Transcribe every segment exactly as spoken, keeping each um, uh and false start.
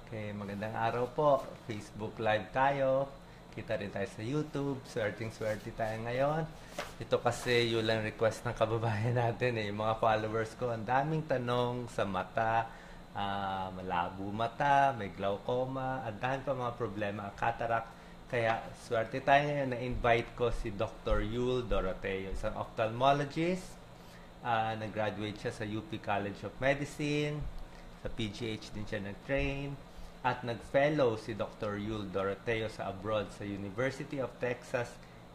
Okay, magandang araw po. Facebook Live tayo. Kita rin tayo sa YouTube. Swerting-swerte tayo ngayon. Ito kasi yung lang request ng kababayan natin eh. Yung mga followers ko, ang daming tanong sa mata, ah, malabo mata, may glaucoma, ang dami pa mga problema, cataract. Kaya swerte tayo ngayon na invite ko si Doctor Yul Doroteo, isang ophthalmologist. Ah, nag-graduate siya sa U P College of Medicine. Sa P G H din siya nag-train. At nag-fellow si Doctor Yul Doroteo sa abroad sa University of Texas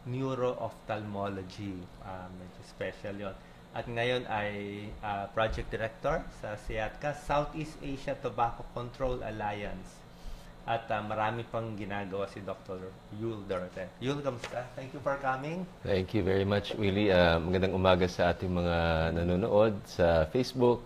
Neuro-Ophthalmology. Uh, medyo special yon. At ngayon ay uh, Project Director sa SIATCA, Southeast Asia Tobacco Control Alliance. At uh, marami pang ginagawa si Doctor Yul Doroteo. Yul, kamusta? Thank you for coming. Thank you very much, Willie. Uh, magandang umaga sa ating mga nanonood sa Facebook.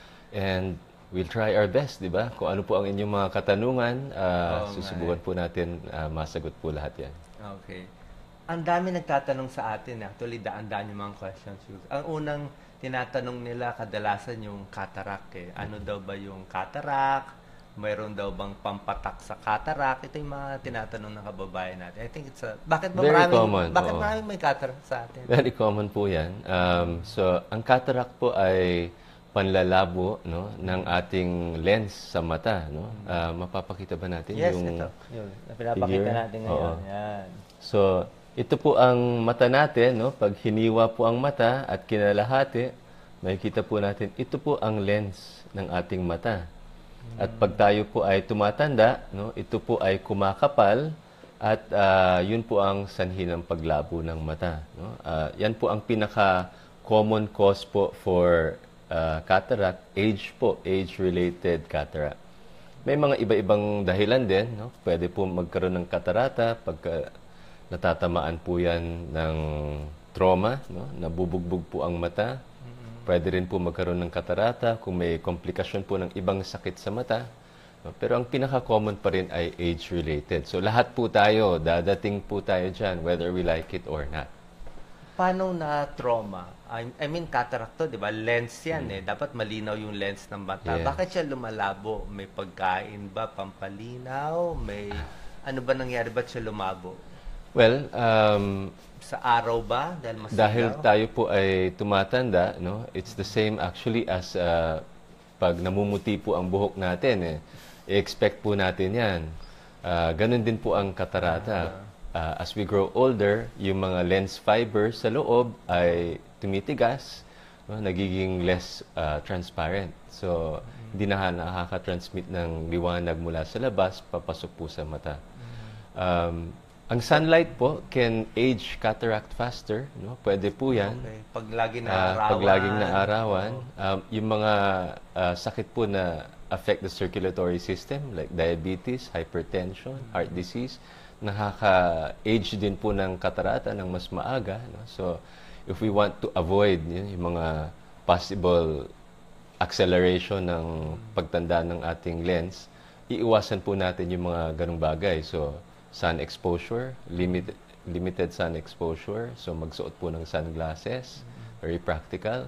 And we'll try our best, di ba? Kung ano po ang inyong mga katanungan, uh, oh, susubukan po natin uh, masagot po lahat yan. Okay. Ang dami nagtatanong sa atin. Actually, daan-daan yung mga questions. Ang unang tinatanong nila kadalasan yung cataract. Eh. Ano daw ba yung cataract? Mayroon daw bang pampatak sa cataract? Ito yung mga tinatanong ng kababayan natin. I think it's a... Bakit ba Very maraming, common. Bakit Oo. maraming may cataract sa atin? Very common po yan. Um, so, ang cataract po ay panlalabo, no, ng ating lens sa mata, no? Uh, mapapakita ba natin yes, yung ito. Yun. Pinapakita figure? natin ngayon. Oo. Yan. So, ito po ang mata natin, no? Pag hiniwa po ang mata at kinalahati, makikita po natin, ito po ang lens ng ating mata. At pag tayo po ay tumatanda, no, ito po ay kumakapal at uh, yun po ang sanhi ng paglabo ng mata, no? Uh, yan po ang pinaka common cause po for Uh, cataract, age po, age-related cataract. May mga iba-ibang dahilan din, no? Pwede po magkaroon ng katarata pagka natatamaan po yan ng trauma, no? Nabubugbog po ang mata. Pwede rin po magkaroon ng katarata kung may komplikasyon po ng ibang sakit sa mata. No? Pero ang pinaka-common pa rin ay age-related. So lahat po tayo, dadating po tayo dyan, whether we like it or not. Paano na trauma? I, I mean, cataract to, di ba? Lens yan mm. eh. Dapat malinaw yung lens ng mata. Yes. Bakit siya lumalabo? May pagkain ba? Pampalinaw? May... Ano ba nangyari? Ba't siya lumabo? Well, um... sa araw ba? Dahil masilaw? Dahil tayo po ay tumatanda, no? It's the same actually as uh, pag namumuti po ang buhok natin. Eh. I-expect po natin yan. Uh, ganun din po ang katarata. Uh, Uh, as we grow older, yung mga lens fibers sa loob ay tumitigas, no? Nagiging less uh, transparent. So, hindi na nakaka-transmit ng liwanag mula sa labas, papasok po sa mata. Um, ang sunlight po can age cataract faster. No? Pwede po yan. Okay. Pag lagi na uh, arawan. Pag laging naarawan. Oh. Um, yung mga uh, sakit po na affect the circulatory system, like diabetes, hypertension, mm-hmm. heart disease, nakaka-age din po ng katarata ng mas maaga. No? So, if we want to avoid yun, yung mga possible acceleration ng pagtanda ng ating lens, iiwasan po natin yung mga ganong bagay. So, sun exposure, limited, limited sun exposure. So, magsuot po ng sunglasses. Very practical.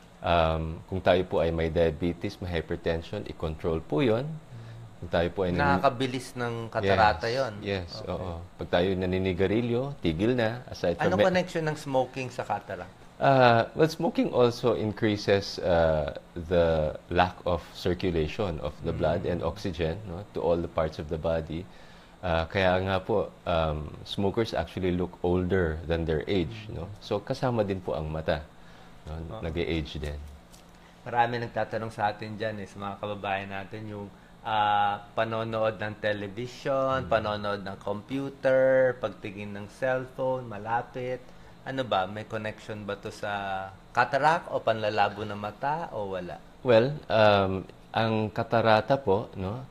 Um, kung tayo po ay may diabetes, may hypertension, i-control po yun. Kung tayo po ay nakakabilis ng katarata yes, yon. Yes, okay. Oo. Pag tayo naninigarilyo, tigil na. Aside from Anong connection ng smoking sa cataract? Uh, well, smoking also increases uh, the lack of circulation of the mm. blood and oxygen, no, to all the parts of the body. Uh, kaya nga po, um, smokers actually look older than their age. Mm. No? So, kasama din po ang mata. No? Oh. Nag-age din. Marami nagtatanong sa atin dyan, eh, sa mga kababayan natin, yung Uh, panonood ng television, hmm. panonood ng computer, pagtingin ng cellphone, malapit. Ano ba? May connection ba to sa cataract o panlalabo ng mata o wala? Well, um, ang katarata po, no,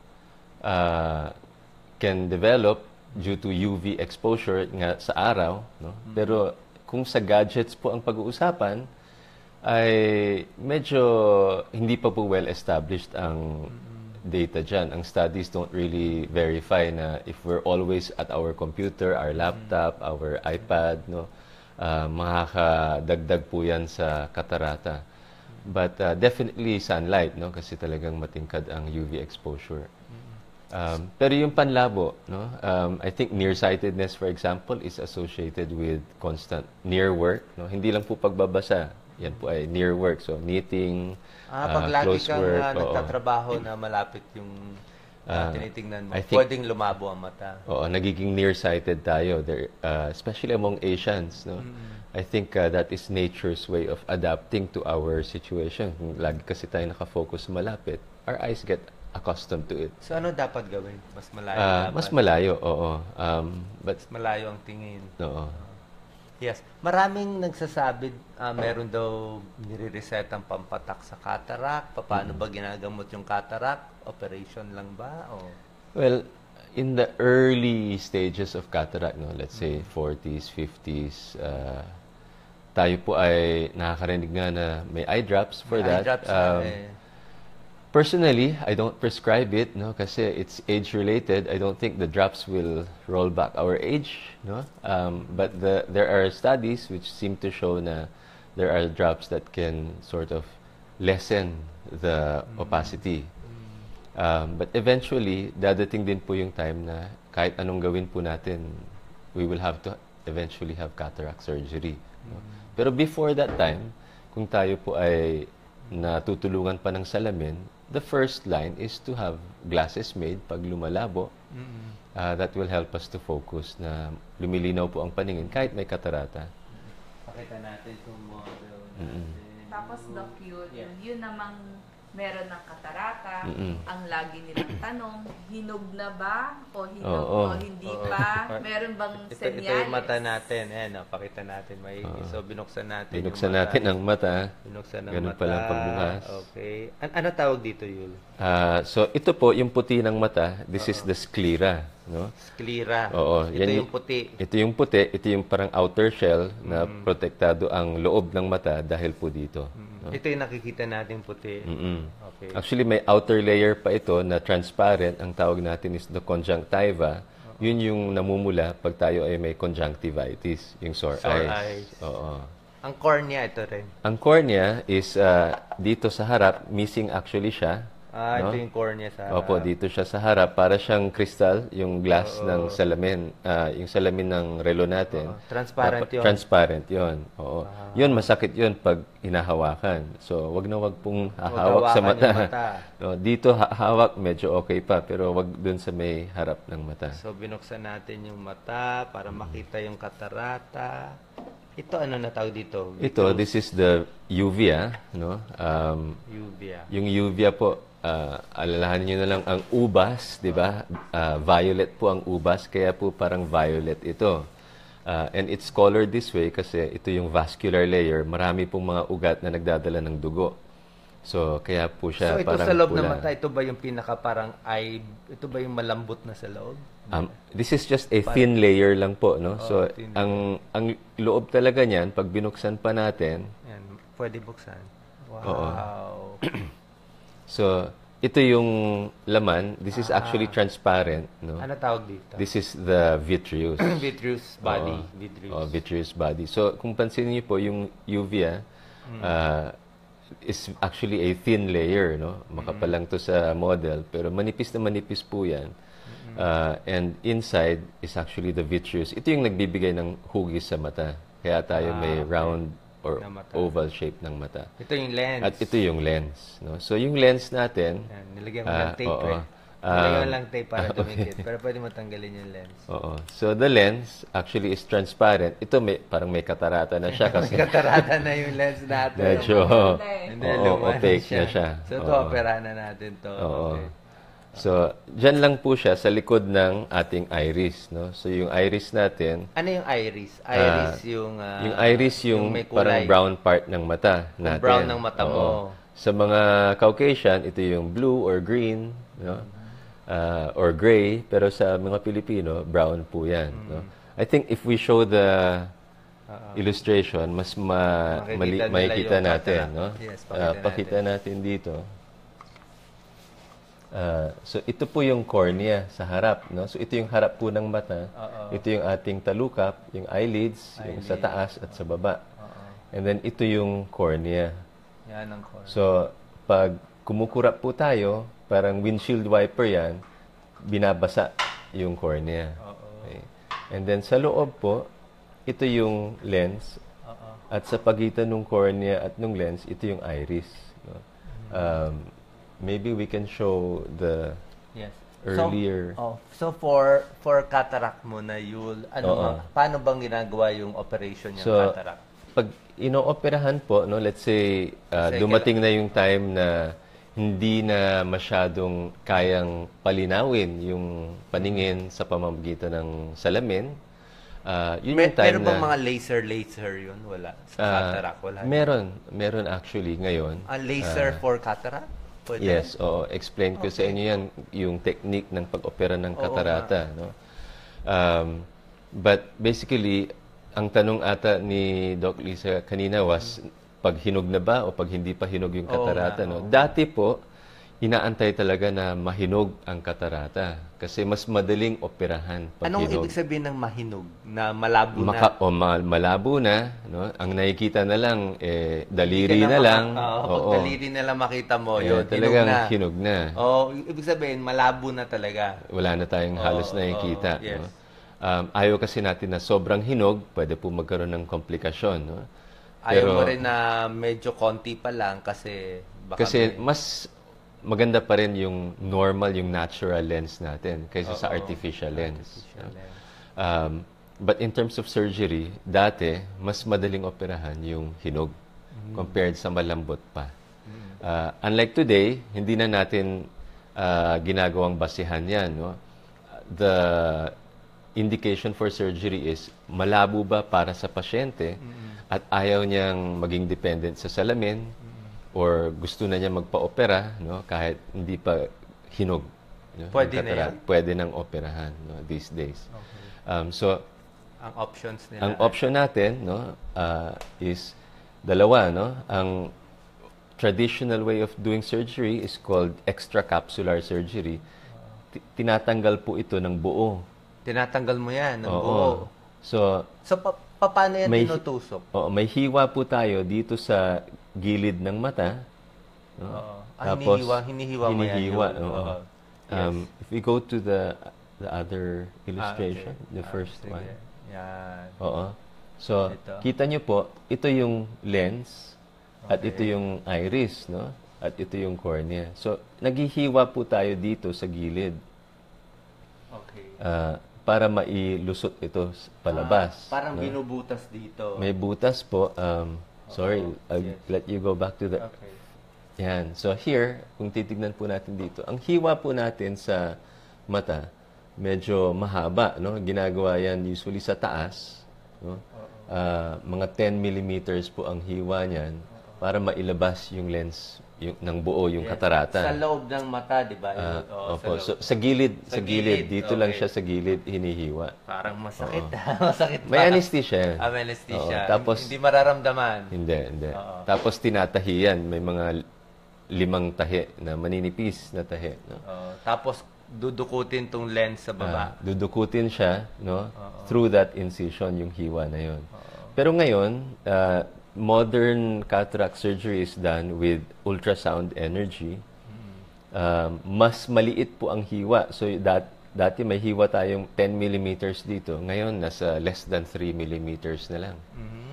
uh, can develop due to U V exposure nga sa araw. No? Hmm. Pero kung sa gadgets po ang pag-uusapan, ay medyo hindi pa po well established ang hmm. data dyan. Ang studies don't really verify na if we're always at our computer, our laptop, mm. our iPad, no, uh, makakadagdag po yan sa katarata. But uh, definitely sunlight, no, kasi talagang matingkad ang U V exposure. Um, pero yung panlabo, no? Um, I think nearsightedness, for example, is associated with constant near work. No? Hindi lang po pagbabasa. Yan po ay near work. So, knitting, Ah, uh, pag lagi close kang work. ah, oo. nagtatrabaho na malapit yung ah, Ah, tinitingnan mo, I think- pwedeng lumabo ang mata. Oo, nagiging nearsighted tayo. There, uh, especially among Asians, no? I think uh, that is nature's way of adapting to our situation. Kung lagi kasi tayo nakafocus malapit, our eyes get accustomed to it. So ano dapat gawin? Mas malayo Ah, dapat. mas malayo, oo. Um, but, Mas malayo ang tingin. oo. Yes. Maraming nagsasabi, ah, meron daw nire-reset ang pampatak sa cataract. Paano ba ginagamot yung cataract? Operation lang ba? O Well, in the early stages of cataract, no, let's say forties, fifties, uh, tayo po ay nakakarinig nga na may eye drops for may eye that. drops na Um, eh. Personally, I don't prescribe it, no, kasi it's age-related. I don't think the drops will roll back our age, no. Um, but the, there are studies which seem to show na there are drops that can sort of lessen the opacity. Um, but eventually, dadating din po yung time na kahit anong gawin po natin, we will have to eventually have cataract surgery. No? Pero before that time, kung tayo po ay natutulungan pa ng salamin, the first line is to have glasses made pag lumalabo. Uh, that will help us to focus na lumilinaw po ang paningin kahit may katarata. Pakita natin itong model natin. Tapos Doc yun, Yeah. yun namang meron ng katarata, Mm-mm. ang lagi nilang tanong, hinog na ba? O hinog Oo. o hindi Oo. pa? Meron bang Ito, ito senyales? yung mata natin. Ayan, oh, pakita natin. May, So, binuksan natin Binuksan yung mata. natin ang mata. Binuksan ang Ganun mata. pala ang pagbukas. Okay. An- ano tawag dito, Yul? Ah, so ito po yung puti ng mata. This is the sclera, no? Sclera. Oo, Ito yan yung puti. Ito yung puti, ito yung parang outer shell na protektado ang loob ng mata dahil po dito. No? Ito yung nakikita natin puti. Mm-mm. Okay. Actually, may outer layer pa ito na transparent. Ang tawag natin is the conjunctiva. Yun yung namumula pag tayo ay may conjunctivitis, yung sore, Sore eyes. eyes. Oo. Ang cornea, ito rin. Ang cornea is uh, dito sa harap, missing actually siya. Ah, no? ito yung cornea sa Opo, dito siya sa harap. Para siyang crystal, yung glass ng salamin, ah, yung salamin ng relo natin. Oo, transparent Dapat- yun. Transparent yun. Oo. Yun, masakit yun pag hinahawakan. So, wag na wag pong hahawak sa hawakan mata. yung mata. No, dito, ha- hawak, medyo okay pa. Pero wag dun sa may harap ng mata. So, binuksan natin yung mata para makita yung katarata. Ito, ano na tawag dito? Ito, this is the uvea. No? Um, Uvea. Yung uvea po, ah, alalahanin nyo na lang ang ubas, di ba? Ah, violet po ang ubas, kaya po parang violet ito. Ah, and it's colored this way kasi ito yung vascular layer. Marami pong mga ugat na nagdadala ng dugo. So, kaya po siya So, ito parang sa loob pula. ng mata, ito ba yung pinaka parang eye, ito ba yung malambot na sa loob? Um, this is just a thin layer lang po, no? So, thin ang ang loob talaga niyan, pag binuksan pa natin, Yan, pwede buksan. Wow. so, ito yung laman. This is actually transparent, no? Ano tawag dito? This is the vitreous. Vitreous body. Oo. Vitreous. Oh, vitreous body. So, kung pansinin niyo po, yung uvea uh, is actually a thin layer, no? Makapal lang to sa model, pero manipis na manipis po yan. Uh, and inside is actually the vitreous. Ito yung nagbibigay ng hugis sa mata. Kaya tayo may round or Na mata. oval shape ng mata. Ito yung lens. At ito yung lens, no? So, yung lens natin, Yan, nilagyan mo Ah, ng tape oo. eh. Nilagyan mo Um, lang tape para dumikit. Pero pwede mo tanggalin yung lens. oo. So, the lens actually is transparent. Ito may, parang may katarata na siya kasi Katarata na yung lens natin. medyo Hindi, oo, lumayan opaque na siya. So, ito, Oo. opera na natin to. Oo. Okay. So, dyan lang po siya sa likod ng ating iris, no? So, yung iris natin, Ano yung iris? Iris yung... ah, yung iris yung, may parang kulay. brown part ng mata natin. brown ng mata mo. Oo. Sa mga Caucasian, ito yung blue or green, no? Ah, or gray, pero sa mga Pilipino, brown po yan, no? I think if we show the illustration, mas ma Makikita mali, nila makikita yung natin, cataract. no? Yes, Ah, pakita pakita natin dito. Ah, so ito po yung cornea sa harap, no? So ito yung harap po ng mata. Oo. Ito yung ating talukap, yung eyelids, yung sa taas at sa baba. And then ito yung cornea. Yan ang cornea. So pag kumukurap po tayo, parang windshield wiper yan, binabasa yung cornea. Okay. And then sa loob po, ito yung lens. At sa pagitan ng cornea at ng lens, ito yung iris. No? Um, maybe we can show the Yes. earlier. So, oh, so for for cataract mo na Yul, ano Oo. nga- paano bang ginagawa yung operation ng So, cataract? pag inooperahan po, no, let's say, uh, Kasi dumating na yung time na hindi na masyadong kayang palinawin yung paningin sa pamamagitan ng salamin, uh, yun Mer- yung time meron na... bang mga laser laser yun? Wala. Sa ah, cataract, wala. meron. Meron actually ngayon. Ah, laser for cataract? Pwede? Yes, oo. Explain ko sa inyo yan, yung technique ng pag-opera ng Oo katarata. No? Um, but basically, ang tanong ata ni Doc Lisa kanina was, pag hinog na ba o pag hindi pa hinog yung Oo katarata? nga, No? oo. Dati po, inaantay talaga na mahinog ang katarata kasi mas madaling operahan pag Anong hinog. ibig sabihin ng mahinog? Na malabo na? Maka, o ma- malabo na, no? Ang nakikita na lang, eh, daliri Hindi ka na, lang. maka- Oo, Oo. pag daliri na lang makita mo, Eh, yun, talagang hinog na. hinog na. Oh, ibig sabihin, malabo na talaga. Wala na tayong halos Oo, nakikita. oo, yes. No? Um, ayaw kasi natin na sobrang hinog, pwede po magkaroon ng komplikasyon. No? Ayaw mo rin na medyo konti pa lang kasi baka kasi may- mas maganda pa rin yung normal, yung natural lens natin kaysa sa artificial lens. artificial lens. Um, but in terms of surgery, dati, mas madaling operahan yung hinog compared sa malambot pa. Uh, unlike today, hindi na natin uh, ginagawang basihan yan. No? The indication for surgery is malabo ba para sa pasyente at ayaw niyang maging dependent sa salamin or gusto na niya magpa-opera no? kahit hindi pa hinog. No? Pwede Yung na cataract. yan? Pwede nang operahan no? these days. Um, so, ang options nila. ang option natin no, uh, is dalawa. No? Ang traditional way of doing surgery is called extracapsular surgery. Ti- Tinatanggal po ito ng buo. Tinatanggal mo yan ng Oo. buo. So, So, pa- pa- paano yan May- tinutusok? oo, may hiwa po tayo dito sa gilid ng mata. No? Oo. Ah, hinihiwa, hinihiwa mo yan. hinihiwa, yung- oo. oo. Um, if we go to the the other illustration, Ah, okay. the Ah, first sige. one. Yan. Oo. So, Ito. kita nyo po, ito yung lens at Okay. ito yung iris, no? At ito yung cornea. So, naghihiwa po tayo dito sa gilid Okay. ah, para mailusot ito s- palabas. Ah, parang no? binubutas dito. May butas po. Um, sorry, I'll yes. let you go back to the... Okay. Yan. So, here, kung titignan po natin dito, ang hiwa po natin sa mata, medyo mahaba, no? Ginagawa yan usually sa taas, no? Ah, mga ten millimeters po ang hiwa niyan para mailabas yung lens yung, ng buo, yung Yes. katarata. Sa loob ng mata, di ba? Ah, Yun? Oo, opo. sa So, loob. sa gilid, sa, Sa gilid, gilid, dito lang okay. siya sa gilid hinihiwa. Parang masakit. masakit pa. May anesthesia yan. Ah, may anesthesia. Oo, tapos, Hindi mararamdaman. hindi, hindi. Oo. Tapos tinatahi yan. May mga limang tahi na maninipis na tahi. No? Oo. Tapos, dudukutin tong lens sa Ah, baba. dudukutin siya no through that incision yung hiwa na yon. Pero ngayon, ah, modern cataract surgery is done with ultrasound energy. Um, mas maliit po ang hiwa. So that dati may hiwa tayong ten millimeters dito. Ngayon nasa less than three millimeters na lang.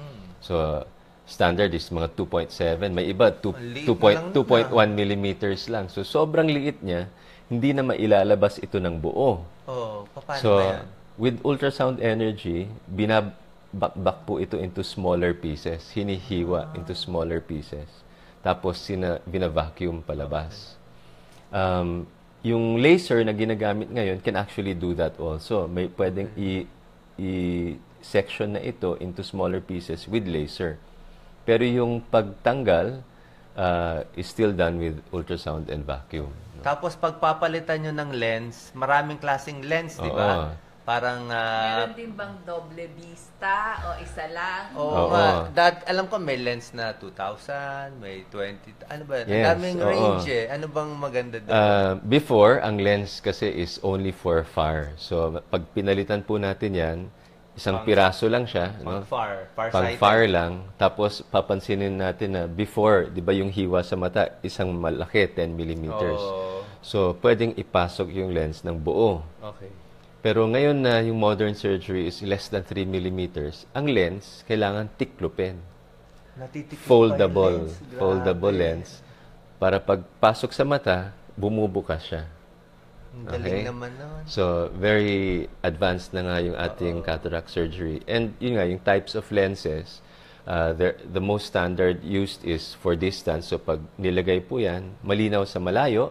So standard is mga two point seven. May iba two- Ang liit two point- na lang two point one millimeters lang. So sobrang liit niya, hindi na mailalabas ito ng buo. Oh, paano So, ba yan? with ultrasound energy, binabakbak po ito into smaller pieces. Hinihiwa into smaller pieces. Tapos, sina, binavacuum palabas. Um, yung laser na ginagamit ngayon can actually do that also. May pwedeng i- i-section na ito into smaller pieces with laser. Pero yung pagtanggal uh, is still done with ultrasound and vacuum. Tapos, pagpapalitan nyo ng lens, maraming klaseng lens, di ba? Oo. Parang, ah, Meron din bang doble vista o isa lang? oo Oo. nga. Dat, alam ko may lens na two thousand, may twenty, ano ba? Ang Yes, daming oo. range eh. Ano bang maganda doon? Uh, before, ang lens kasi is only for far. So, pag pinalitan po natin yan, isang Pang- piraso lang siya. Pang no? far, Pang far-sighted. far lang. Tapos, papansinin natin na before, di ba yung hiwa sa mata, isang malaki, ten millimeters. Oo. So, pwedeng ipasok yung lens ng buo. Okay. Pero ngayon na yung modern surgery is less than three millimeters, ang lens kailangan tiklopin. Natitikip pa yung Foldable. lens. Grabe. Foldable lens. Para pagpasok sa mata, bumubukas siya. Ang galing Okay. naman nun. So, very advanced na nga yung ating cataract surgery. And yun nga, yung types of lenses, uh, the, the most standard used is for distance. So, pag nilagay po yan, malinaw sa malayo,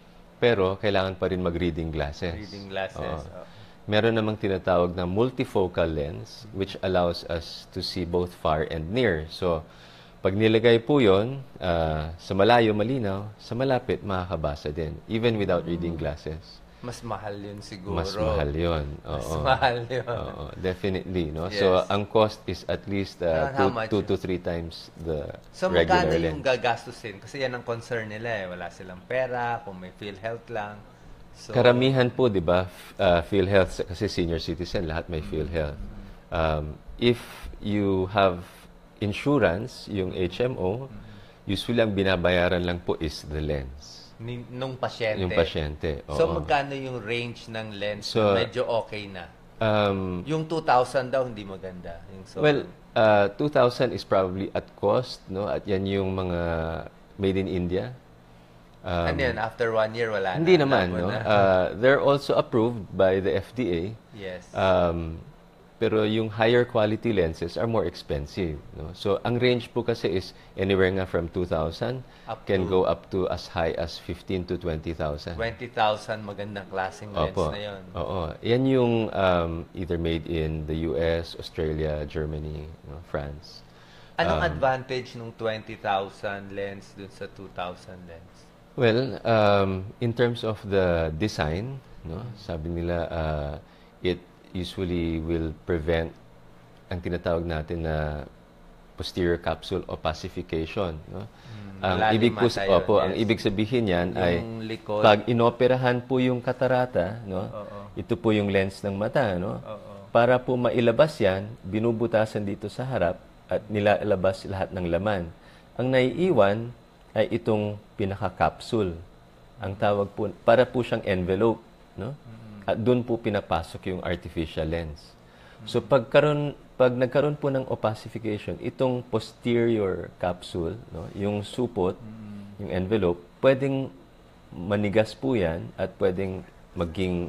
pero kailangan pa rin mag-reading glasses. Reading glasses. Oo. oh. Meron namang tinatawag na multifocal lens, which allows us to see both far and near. So, pag nilagay po yun, uh, sa malayo, malinaw, sa malapit, makakabasa din, even without reading glasses. Mas mahal yun siguro. Mas mahal yun. Oo. Mas mahal yun. Oo, definitely. No? Yes. So, ang cost is at least uh, Around how two, much? two to three times the So, regular magkano lens. yung gagastusin? Kasi yan ang concern nila eh. Wala silang pera, kung may PhilHealth lang. So, Karamihan po, di ba, f- uh, PhilHealth, kasi senior citizen, lahat may PhilHealth. Um, if you have insurance, yung H M O, usually ang binabayaran lang po is the lens. ni- nung pasyente. Yung pasyente. So, oo. magkano yung range ng lens So, na medyo okay na? Um, Yung two thousand daw, hindi maganda. Yung so, well, uh, two thousand is probably at cost, no? At yan yung mga made in India. Um, ano yan? After one year, wala na. Hindi naman, Labo no? na. Uh, they're also approved by the F D A. yes. Um, pero yung higher quality lenses are more expensive, no? So, ang range po kasi is anywhere nga from two thousand Up can to- go up to as high as fifteen to twenty thousand. twenty thousand magandang klaseng lens Opo. na yun. Oo. Yan yung um, either made in the U S, Australia, Germany, no, France. Anong Um, advantage nung twenty thousand lens dun sa two thousand lens? Well, um, in terms of the design, no, sabi nila uh, it usually will prevent ang tinatawag natin na posterior capsule opacification, no. Ang malalim ibig po mata yun, opo, ang yes. ibig sabihin niyan ay Yung likod. pag inoperahan po yung katarata, no. Oo. Ito po yung lens ng mata, no. Oo. Para po mailabas yan, binubutasan dito sa harap at nilalabas lahat ng laman. Ang naiiwan ay itong pinaka-capsule. Ang tawag po, para po siyang envelope, no? At doon po pinapasok yung artificial lens. So pagkaroon pag nagkaroon po ng opacification, itong posterior capsule, no, yung supot, yung envelope, pwedeng manigas po yan at pwedeng maging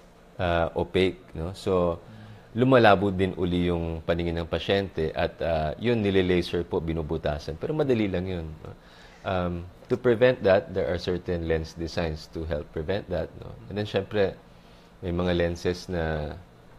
uh, opaque, no? So lumalabo din uli yung paningin ng pasyente at uh, yun nile-laser po binubutasan. Pero madali lang yun, no? Um, to prevent that, there are certain lens designs to help prevent that, no? And then syempre may mga lenses na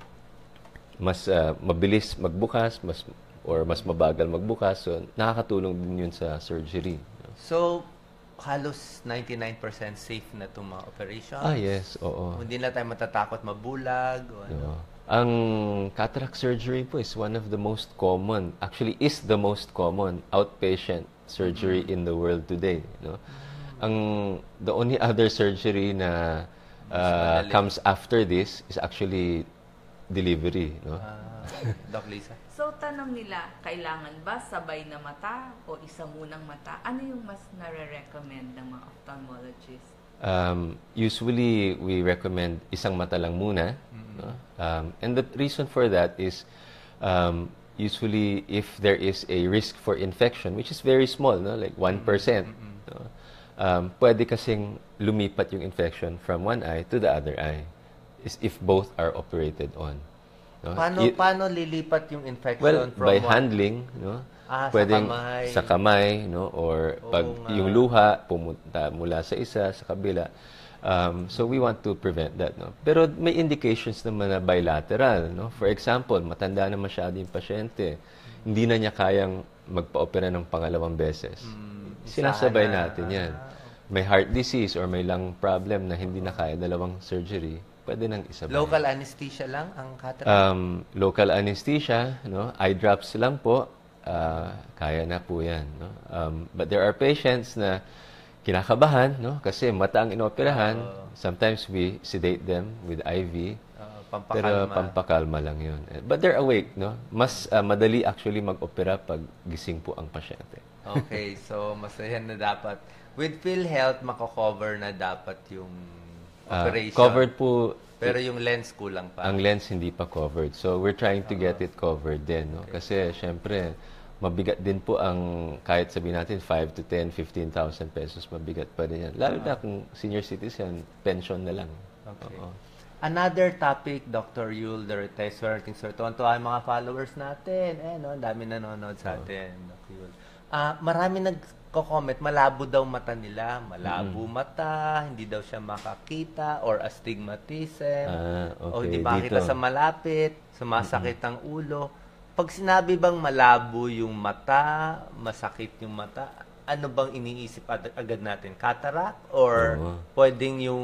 mas uh, mabilis magbukas, mas or mas mabagal magbukas. So nakakatulong din yun sa surgery, no? So, halos ninety-nine percent safe na itong mga operations. Ah, yes, oo. Hindi na tayo matatakot mabulag. O ano. No. Ang cataract surgery po is one of the most common, actually is the most common outpatient surgery in the world today, no. Ang the only other surgery na uh, madali. comes after this is actually delivery, no. Ah, Doc Lisa. So, tanong nila, kailangan ba sabay na mata o isa munang mata? Ano yung mas nare-recommend ng mga ophthalmologists? Um, usually, we recommend isang mata lang muna. No? Um, and the reason for that is, um, usually, if there is a risk for infection, which is very small, no? Like one percent, no? um, pwede kasing lumipat yung infection from one eye to the other eye, is if both are operated on. No? Paano, Y- paano lilipat yung infection Well, from by one- handling, no? Ah, sa Pwedeng kamay. sa kamay, no? Or Oo pag nga. yung luha pumunta mula sa isa sa kabila. Um, so we want to prevent that, no? Pero may indications naman na bilateral, no? For example, matanda na masyado yung pasyente. Hindi na niya kayang magpa-opera ng pangalawang beses. Hmm, Sinasabay isa na. natin 'yan. May heart disease or may lung problem na hindi na kaya dalawang surgery, pwede nang isabay. Local anesthesia lang ang cataract? Um, local anesthesia, no? Eye drops lang po, ah, kaya na po 'yan, no? Um, but there are patients na kinakabahan, no? Kasi mata ang inoperahan. Sometimes we sedate them with I V, Ah, pero pampakalma. pampakalma lang 'yun. But they're awake, no? Mas ah, madali actually mag-opera pag gising po ang pasyente. Okay, so masaya na dapat With PhilHealth, mako-cover na dapat yung Ah, operation. covered po, Pero yung lens kulang pa. ang lens hindi pa covered. So, we're trying to get it covered din. No? Kasi, syempre, mabigat din po ang, kahit sabihin natin, five to ten, fifteen thousand pesos, mabigat pa din yan. Lalo na kung senior citizen, pension na lang. Okay. Oo. Another topic, Doctor Yul, the retired swerting sir. Tuwan-tuwa ang mga followers natin. Eh, no? Ang dami nanonood sa atin, Doctor Yul. Ah, marami nagko-comment, malabo daw mata nila. Malabo mata, hindi daw siya makakita, or astigmatism. Ah, O okay. hindi makita Dito. sa malapit, sumasakit ang ulo. Pag sinabi bang malabo yung mata, masakit yung mata, ano bang iniisip ag- agad natin? Cataract? Or Oo. pwedeng yung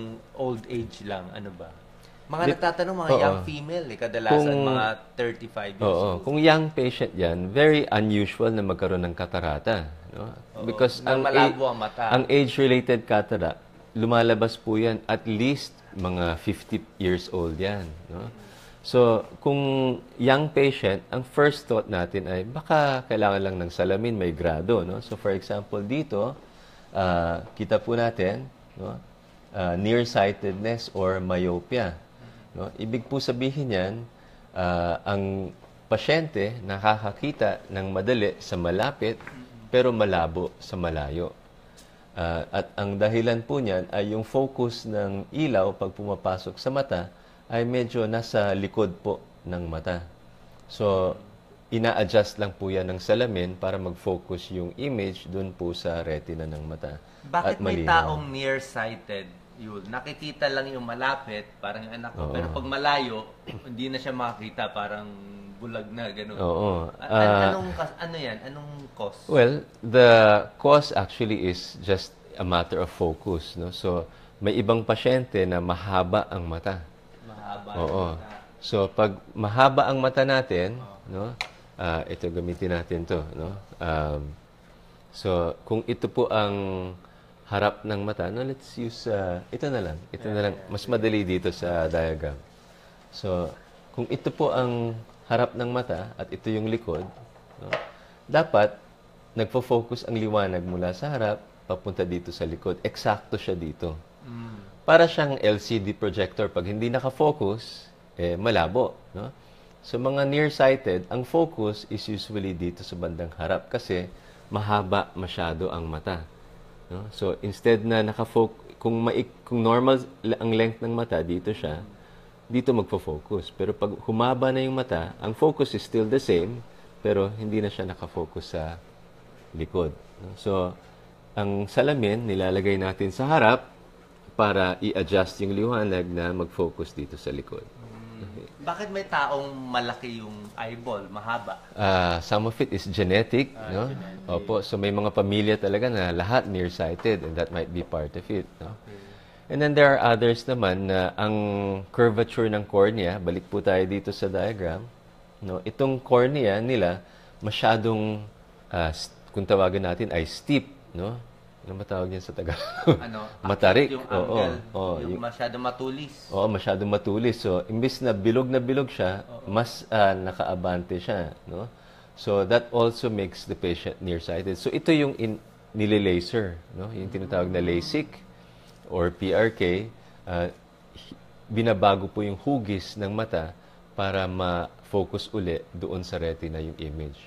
old age lang? Ano ba? Mga Di- nagtatanong, mga Oo. young female, eh, kadalasan Kung- mga thirty-five years Oo. old. Kung young patient yan, very unusual na magkaroon ng katarata. No? Oo. Because Na ang, malabo a- ang mata. ang age-related cataract, lumalabas po yan at least mga fifty years old yan. No? So, kung young patient, ang first thought natin ay baka kailangan lang ng salamin, may grado. No? So, for example, dito, ah, kita po natin, no? ah, nearsightedness or myopia. No? Ibig po sabihin yan, ah, ang pasyente nakakakita ng madali sa malapit, pero malabo sa malayo. Ah, at ang dahilan po niyan ay yung focus ng ilaw pag pumapasok sa mata ay medyo nasa likod po ng mata. So, ina-adjust lang po yan ng salamin para mag-focus yung image dun po sa retina ng mata. Bakit At may malinaw. taong nearsighted, Yul? Nakikita lang yung malapit, parang yung anak ko. Oo. Pero pag malayo, hindi na siya makakita, parang bulag na, gano'n. Oo. A- an- Ah, anong, kas- ano yan? Anong cause? Well, the cause actually is just a matter of focus. No? So, may ibang pasyente na mahaba ang mata. Mahaba. Oo. na- So, pag mahaba ang mata natin, no? ah, ito, gamitin natin to, no? Um, so, kung ito po ang harap ng mata, no, let's use, uh, ito na lang. Ito na lang. Mas madali dito sa diagram. So, kung ito po ang harap ng mata at ito yung likod, no, dapat nagfo-focus ang liwanag mula sa harap papunta dito sa likod. Eksakto siya dito. Para siyang L C D projector. Pag hindi nakafocus, eh, malabo. No? So, mga nearsighted, ang focus is usually dito sa bandang harap kasi mahaba masyado ang mata. No? So, instead na nakafocus, kung, maik, kung normal ang length ng mata, dito siya, dito magfo-focus. Pero pag humaba na yung mata, ang focus is still the same, pero hindi na siya nakafocus sa likod. No? So, ang salamin, nilalagay natin sa harap para i-adjust yung liwanag na mag-focus dito sa likod. Bakit may taong malaki yung eyeball, mahaba? Ah, some of it is genetic, no? Opo, so may mga pamilya talaga na lahat nearsighted and that might be part of it, no? And then there are others naman na ang curvature ng cornea, balik po tayo dito sa diagram, no? Itong cornea nila masyadong ah, st- kung tawagan natin ay steep, no? Ano matawag niyan sa Tagalog? Ano? Matarik. Yung Oo, angle, oo, yung yung- masyado matulis. Oo, masyadong matulis. So, imbis na bilog na bilog siya, mas ah, nakaabante siya, no? So, that also makes the patient nearsighted. So, ito yung in, nile-laser, no? Yung tinatawag na LASIK or P R K. ah, hi- binabago po yung hugis ng mata para ma-focus uli doon sa retina yung image.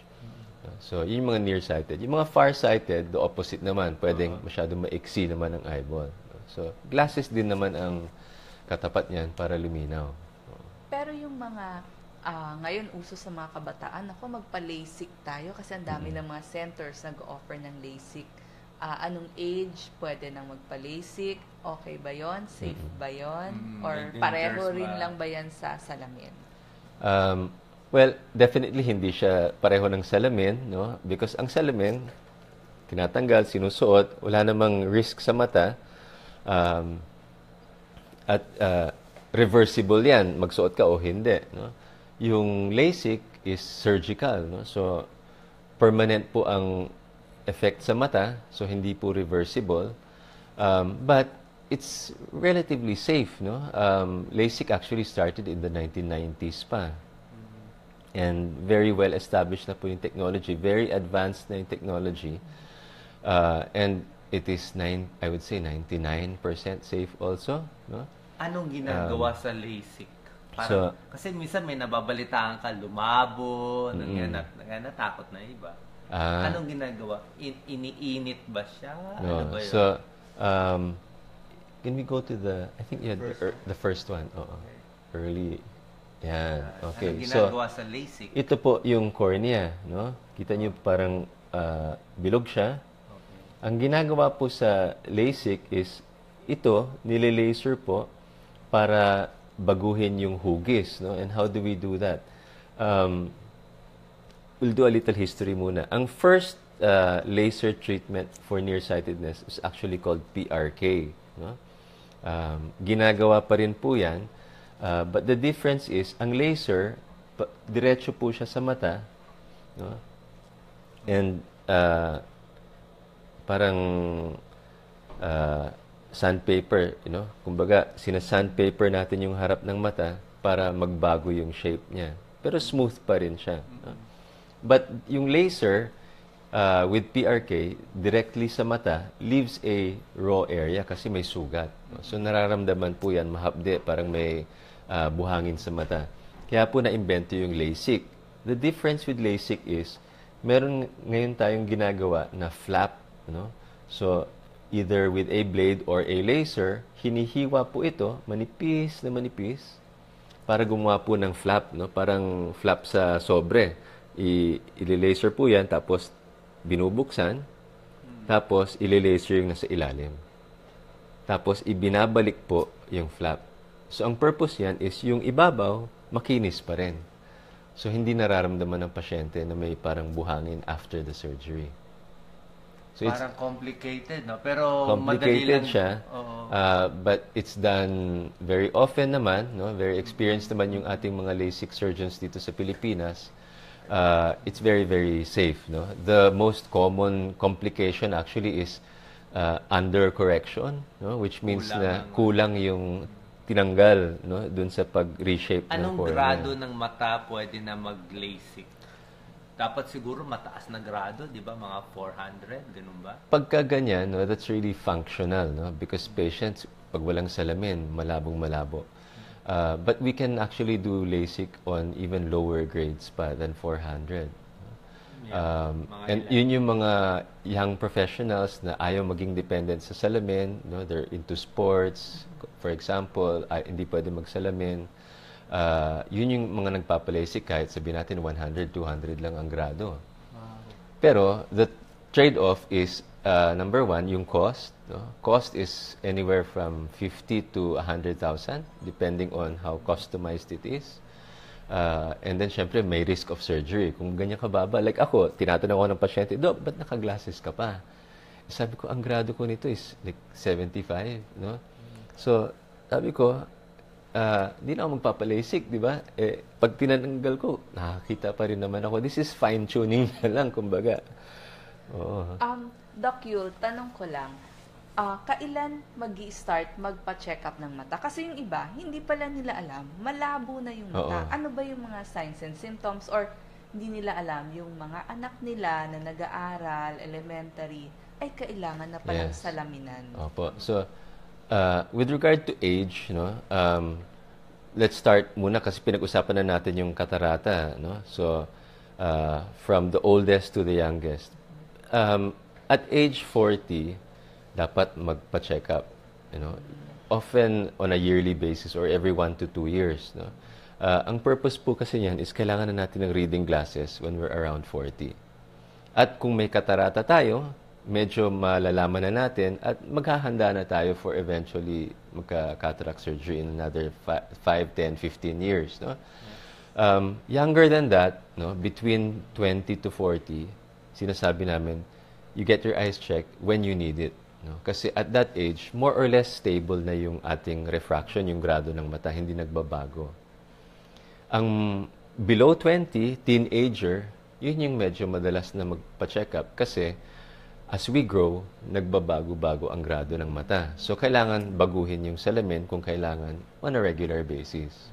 So, yun yung mga nearsighted. Yung mga farsighted, the opposite naman. Pwedeng masyadong maiksi naman ang eyeball. So, glasses din naman ang katapat niyan para luminaw. Pero yung mga, ah, ngayon uso sa mga kabataan, ako magpa-LASIK tayo kasi ang dami ng mga centers nag-offer ng LASIK. Ah, anong age pwede nang magpa-LASIK? Okay ba yon? Safe ba yon? Mm, Or may pareho dangers rin ba? lang ba yan sa salamin? Um, well, definitely hindi siya pareho ng salamin, no? Because ang salamin, tinatanggal, sinusuot, wala namang risk sa mata. Um, at uh, reversible yan, magsuot ka o hindi, no? Yung LASIK is surgical, no? So, permanent po ang effect sa mata, so hindi po reversible. Um, but, it's relatively safe, no? Um, LASIK actually started in the nineteen nineties pa. And very well established na po yung technology, very advanced na yung technology. Uh, and it is nine, I would say ninety-nine percent safe also, no? Anong ginagawa sa LASIK? Parang, so- kasi minsan may nababalitaan ka, lumabo, nangyana, natakot na iba. Ah. Anong ginagawa? In, iniinit ba siya? No. Ano ba yun? So, um, can we go to the, I think you had First the, er- the first one. Oo. Early. Yan. Okay. Anong So, ginagawa sa LASIK? ito po yung cornea, no? Kita niyo parang ah, bilog siya. Okay. Ang ginagawa po sa LASIK is ito, nile-laser po para baguhin yung hugis, no? And how do we do that? Um, we'll do a little history muna. Ang first uh, laser treatment for nearsightedness is actually called P R K, no? Um, ginagawa pa rin po yan. Uh, but the difference is, ang laser, pa, diretso po siya sa mata, no? And uh, parang uh, sandpaper, you know? Kumbaga, sina-sandpaper natin yung harap ng mata para magbago yung shape niya. Pero smooth pa rin siya. No? But yung laser, uh, with P R K, directly sa mata, leaves a raw area kasi may sugat. No? So, nararamdaman po yan, mahapde, parang may uh, buhangin sa mata. Kaya po na-invento yung LASIK. The difference with LASIK is, meron ngayon tayong ginagawa na flap, no? So, either with a blade or a laser, hinihiwa po ito, manipis na manipis, para gumawa po ng flap, no? Parang flap sa sobre. I- ili-laser po yan, tapos binubuksan, tapos ili-laser yung nasa ilalim. Tapos ibinabalik po yung flap. So, ang purpose yan is yung ibabaw, makinis pa rin. So, hindi nararamdaman ng pasyente na may parang buhangin after the surgery. So, it's Parang complicated, no? Pero madali complicated lang. siya, Oo. uh, but it's done very often naman, no? Very experienced naman yung ating mga LASIK surgeons dito sa Pilipinas. Uh, it's very, very safe, no? The most common complication actually is uh, under correction, no? Which means Kulang na ang- kulang yung tinanggal, no? Dun sa pag-reshape ng Anong cornea. grado ng mata pwede na mag-LASIK? Dapat siguro mataas na grado, di ba? Mga four hundred, ganun ba? Pagka ganyan, no, that's really functional, no? Because patients, pag walang salamin, malabong malabo. Uh, but we can actually do LASIK on even lower grades pa than four hundred. Yeah, Um, mga and ilan. yun yung mga young professionals na ayaw maging dependent sa salamin, no? They're into sports, for example, ay, hindi pwede magsalamin. Uh, yun yung mga nagpapalasik kahit sabihin natin one hundred, two hundred lang ang grado. Pero the trade-off is uh, number one, yung cost. No? Cost is anywhere from fifty to one hundred thousand depending on how customized it is. Uh, and then, syempre, may risk of surgery. Kung ganyan kababa, like ako, tinatanong ako ng pasyente, Dok, ba't naka-glasses ka pa? Sabi ko, ang grado ko nito is like seventy-five, no? So, sabi ko, uh, di na ako magpapalasik, di ba? Eh, pag tinanggal ko, nakakita pa rin naman ako. This is fine-tuning na lang, kumbaga. Oo. Um, Doc Yul, tanong ko lang, ah, kailan mag-i-start magpa-check up ng mata? Kasi yung iba, hindi pala nila alam, malabo na yung mata. Oo. Ano ba yung mga signs and symptoms or hindi nila alam yung mga anak nila na nag-aaral, elementary, ay kailangan na palang Yes. salaminan. Opo. So, uh, with regard to age, no, um, let's start muna kasi pinag-usapan na natin yung katarata, no? So, uh, from the oldest to the youngest. Um, at age forty, dapat magpa-check up, you know, often on a yearly basis or every one to two years, no? Uh, ang purpose po kasi niyan is kailangan na natin ng reading glasses when we're around forty. At kung may katarata tayo, medyo malalaman na natin at maghahanda na tayo for eventually magka-cataract surgery in another five, ten, fifteen years, no? Um, younger than that, no, between twenty to forty, sinasabi namin, you get your eyes checked when you need it. No? Kasi at that age, more or less stable na yung ating refraction, yung grado ng mata, hindi nagbabago. Ang below twenty, teenager, yun yung medyo madalas na magpa-check up kasi as we grow, nagbabago-bago ang grado ng mata. So, kailangan baguhin yung salamin kung kailangan on a regular basis.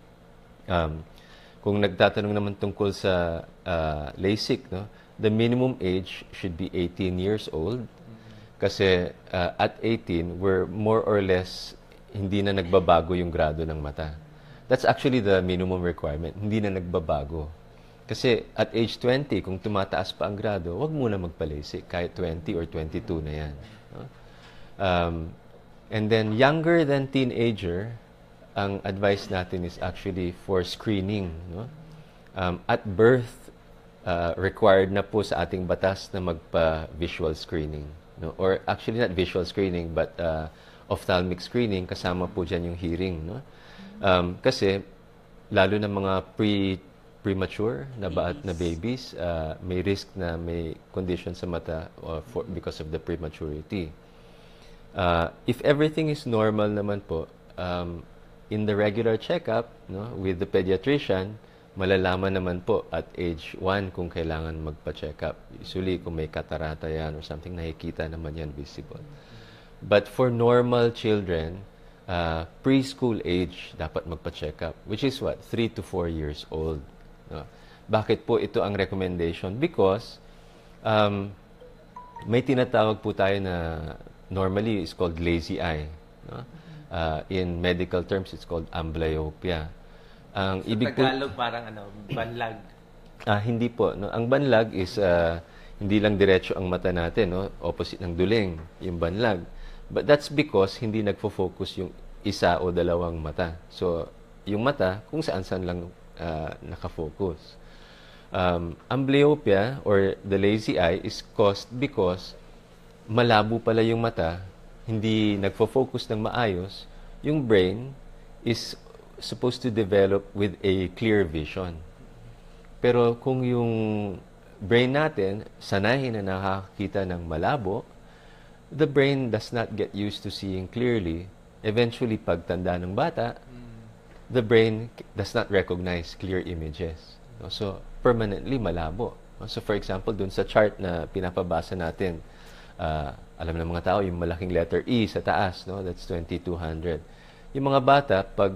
Um, kung nagtatanong naman tungkol sa uh, LASIK, no, the minimum age should be eighteen years old. Kasi uh, at eighteen, we're more or less hindi na nagbabago yung grado ng mata. That's actually the minimum requirement. Hindi na nagbabago. Kasi at age twenty, kung tumataas pa ang grado, wag muna magpa-LASIK. Kahit twenty or twenty-two na yan. No? Um, and then, younger than teenager, ang advice natin is actually for screening. No? Um, at birth, uh, required na po sa ating batas na magpa-visual screening. No? Or actually not visual screening, but uh, ophthalmic screening, kasama po dyan yung hearing. No? Um, kasi, lalo na mga pre, premature na baat na babies, uh, may risk na may condition sa mata uh, for, because of the prematurity. Uh, if everything is normal naman po, um, in the regular checkup no, with the pediatrician, malalaman naman po at age one kung kailangan magpa-check up. Usually, kung may katarata yan or something, nakikita naman yan visible. But for normal children, uh, preschool age, dapat magpa-check up, which is what? three to four years old. No? Bakit po ito ang recommendation? Because um, may tinatawag po tayo na normally is called lazy eye. No? Uh, in medical terms, it's called amblyopia. Ang Sa ibig po, Tagalog, parang ano, banlag. ah, hindi po. No? Ang banlag is uh, hindi lang diretso ang mata natin, no? Opposite ng duling, yung banlag. But that's because hindi nagfo-focus yung isa o dalawang mata. So, yung mata, kung saan-saan lang uh, nakafocus. Um, amblyopia or the lazy eye is caused because malabo pala yung mata, hindi nagfo-focus ng maayos, yung brain is supposed to develop with a clear vision. Pero kung yung brain natin, sanayin na nakakita ng malabo, the brain does not get used to seeing clearly. Eventually, pagtanda ng bata, the brain does not recognize clear images. No? So, permanently malabo. No? So, for example, dun sa chart na pinapabasa natin, uh, alam ng mga tao, yung malaking letter E sa taas, no? That's twenty-two hundred. Yung mga bata, pag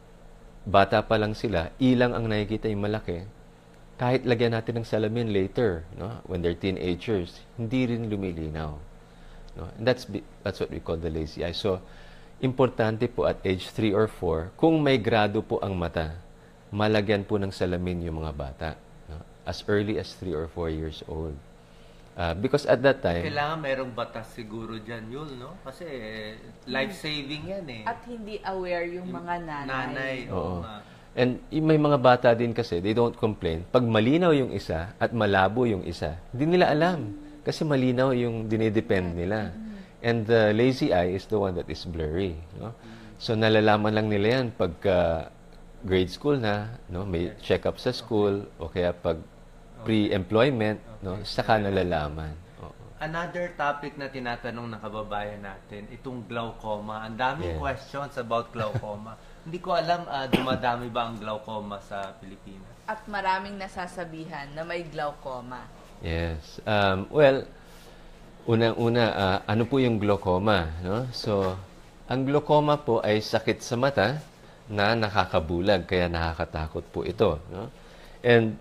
bata pa lang sila, ilang ang nakikita yung malaki. Kahit lagyan natin ng salamin later, no? When they're teenagers, hindi rin lumilinaw. No? And that's, that's what we call the lazy eye. So, importante po at age three or four, kung may grado po ang mata, malagyan po ng salamin yung mga bata. No? As early as three or four years old. Uh, because at that time, Kailangan merong batas siguro dyan, Yul, no? Kasi eh, life-saving yan eh. At hindi aware yung mga nanay. Nanay, Oo. oo nga. and y- may mga bata din kasi, they don't complain. Pag malinaw yung isa at malabo yung isa, hindi nila alam. Kasi malinaw yung dinidepend nila. And the lazy eye is the one that is blurry. No? So, nalalaman lang nila yan pagka grade school na, no? May check-up sa school, o kaya pag pre-employment, no? Saka nalalaman. Oo. Another topic na tinatanong ng kababayan natin, itong glaucoma. Ang daming Yeah. questions about glaucoma. Hindi ko alam, ah, dumadami ba ang glaucoma sa Pilipinas? At maraming nasasabihan na may glaucoma. Yes. Um, well, unang-una, ah, ano po yung glaucoma? No? So, ang glaucoma po ay sakit sa mata na nakakabulag, kaya nakakatakot po ito. No? And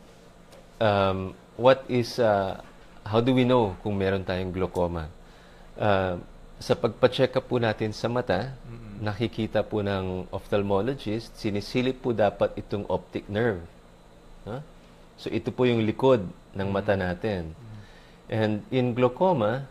um, what is, uh, how do we know kung meron tayong glaucoma? Uh, sa pagpa-check up po natin sa mata, nakikita po ng ophthalmologist, sinisilip po dapat itong optic nerve. No? So, ito po yung likod ng mata natin. And in glaucoma,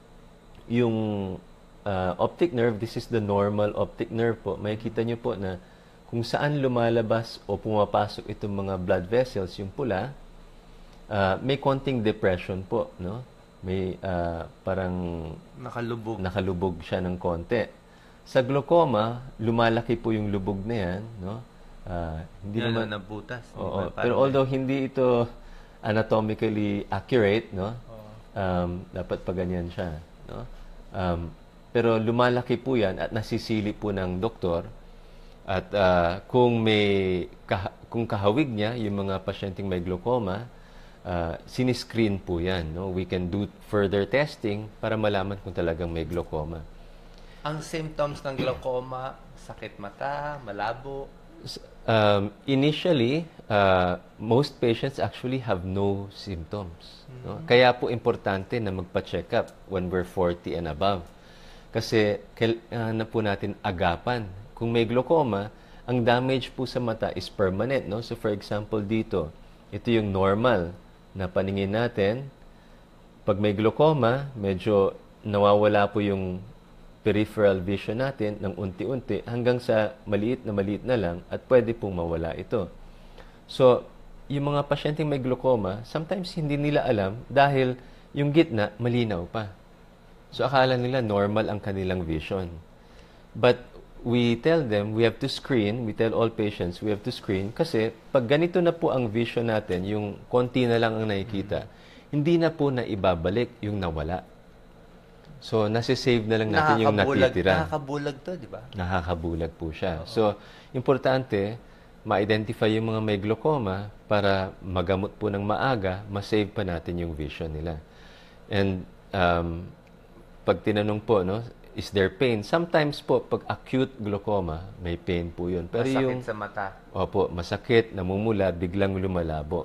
yung uh, optic nerve, this is the normal optic nerve po. Makikita nyo po na kung saan lumalabas o pumapasok itong mga blood vessels, yung pula, uh, may konting depression po, no? May uh, parang Nakalubog. nakalubog siya ng konti. Sa glaucoma, lumalaki po yung lubog na yan, no? Uh, hindi Hindi naman naman nabutas. Oo, pero although hindi ito anatomically accurate, no? Um, dapat pa ganyan siya, no? Um, pero lumalaki po 'yan at nasisili po ng doktor. At uh, kung may kah- kung kahawig niya yung mga pasyenteng may glaucoma, uh, siniscreen po 'yan, no? We can do further testing para malaman kung talagang may glaucoma. Ang symptoms ng glaucoma, sakit mata, malabo. S- Um, initially, uh, most patients actually have no symptoms. No? Kaya po importante na magpa-check up when we're forty and above. Kasi kailangan na po natin agapan. Kung may glaucoma, ang damage po sa mata is permanent. No? So for example dito, ito yung normal na paningin natin. Pag may glaucoma, medyo nawawala po yung peripheral vision natin ng unti-unti hanggang sa maliit na maliit na lang at pwede pong mawala ito. So, yung mga pasyenteng may glaucoma, sometimes hindi nila alam dahil yung gitna malinaw pa. So, akala nila normal ang kanilang vision. But we tell them we have to screen, we tell all patients we have to screen kasi pag ganito na po ang vision natin, yung konti na lang ang nakikita, hindi na po na ibabalik yung nawala. So, nasi-save na lang natin yung Nakakabulag, natitira. nakakabulag to, di ba? Nakakabulag po siya. So, importante, ma-identify yung mga may glaucoma para magamot po ng maaga, ma-save pa natin yung vision nila. And, um, pag tinanong po, no, is there pain? Sometimes po, pag acute glaucoma, may pain po yun. Pero Masakit yung, sa mata. opo, masakit, namumula, biglang lumalabo.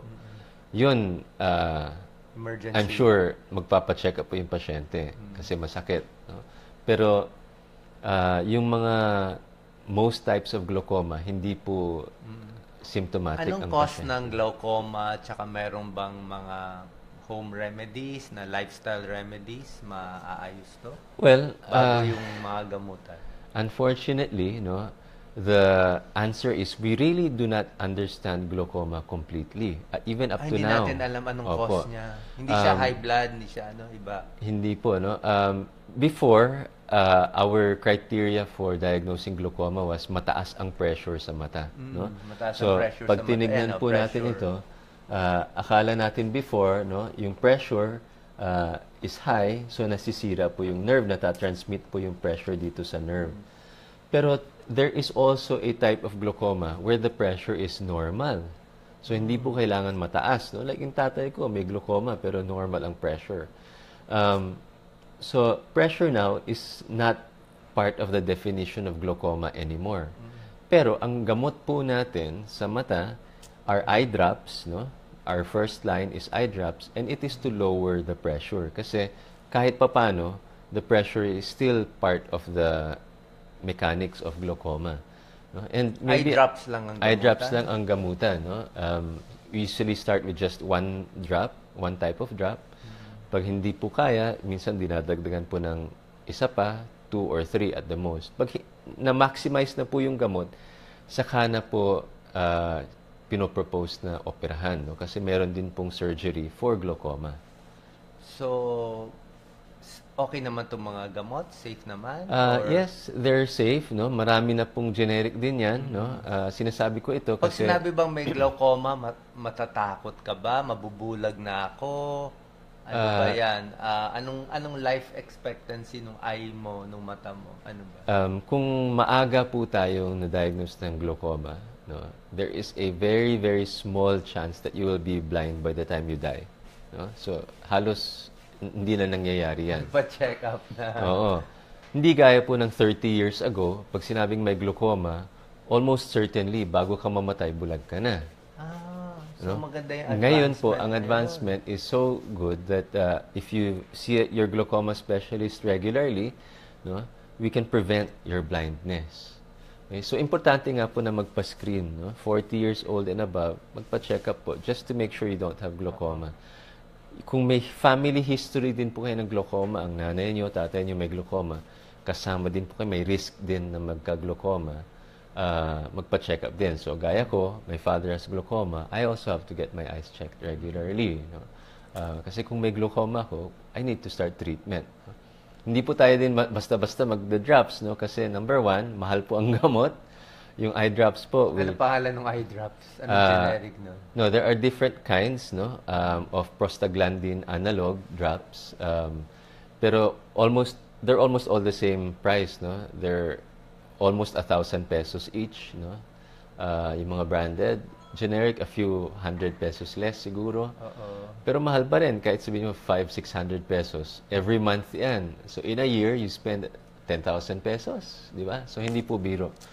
Yun, ah, Emergency. I'm sure magpapa-check up po yung pasyente kasi masakit. No? Pero ah, yung mga most types of glaucoma, hindi po symptomatic Anong ang cause pasyente. ng glaucoma? Tsaka meron bang mga home remedies na lifestyle remedies maaayos to? Well, Bago ah, yung mga gamutan. unfortunately, no, the answer is we really do not understand glaucoma completely. Uh, even up Ay, to hindi now. natin alam anong Opo. cause niya. Hindi siya Um, high blood, hindi siya ano, iba. Hindi po, no? Um, before, uh, our criteria for diagnosing glaucoma was mataas ang pressure sa mata, no? Mm, mataas ang So, pressure pag sa mata. tinignan Ayan, oh, po natin pressure. ito, uh, akala natin before, no, yung pressure uh, is high, so nasisira po yung nerve, natatransmit po yung pressure dito sa nerve. Pero there is also a type of glaucoma where the pressure is normal. So, hindi po kailangan mataas. No? Like yung tatay ko, may glaucoma pero normal ang pressure. Um, so, pressure now is not part of the definition of glaucoma anymore. Pero ang gamot po natin sa mata are eye drops. No? Our first line is eye drops and it is to lower the pressure. Kasi kahit papano, the pressure is still part of the mechanics of glaucoma. No? And Eye maybe drops lang ang eye drops gamutan? lang ang gamutan. No? Um, we usually start with just one drop, one type of drop. Pag hindi po kaya, minsan dinadagdagan po ng isa pa, two or three at the most. Pag hi- na-maximize na po yung gamot, saka na po uh, pinopropose na operahan. No? Kasi meron din pong surgery for glaucoma. So, s- okay naman itong mga gamot? Safe naman? Uh, Or- yes, they're safe. No? Marami na pong generic din yan. No? Uh, sinasabi ko ito Pag kasi... sinabi bang may glaucoma, mat- matatakot ka ba? Mabubulag na ako? Ano ba Ah. yan? Ah, anong anong life expectancy nung eye mo, nung mata mo? Ano ba? Um, kung maaga po tayong na-diagnose ng glaucoma, no, there is a very, very small chance that you will be blind by the time you die. No? So, halos n- hindi na nangyayari yan. Pa-check up na. Oo. Hindi gaya po ng thirty years ago, pag sinabing may glaucoma, almost certainly, bago ka mamatay, bulag ka na. Ah, so No? maganda yung advancement. Ngayon po, ang na yun. advancement is so good that uh, if you see your glaucoma specialist regularly, no, we can prevent your blindness. Okay? So, importante nga po na magpa-screen. No? forty years old and above, magpa-check up po just to make sure you don't have glaucoma. Kung may family history din po kayo ng glaucoma, ang nanay niyo, tatay niyo may glaucoma, kasama din po kayo, may risk din na magka-glaucoma, uh, magpa-check up din. So, gaya ko, my father has glaucoma, I also have to get my eyes checked regularly. No? Uh, kasi kung may glaucoma ako, I need to start treatment. No? Hindi po tayo din ma- basta-basta mag-drops, no? Kasi number one, mahal po ang gamot. Yung eye drops po will Ano pangalan ng eye drops? Anong Ah, generic no? No, there are different kinds, no, um, of prostaglandin analog drops. Um, pero almost they're almost all the same price, no. They're almost a thousand pesos each, no. Uh, yung mga branded, generic a few hundred pesos less siguro. Oo. Pero mahal pa rin kahit sabihin mo five, six hundred pesos every month 'yan. So in a year you spend ten thousand pesos, di ba? So hindi po biro.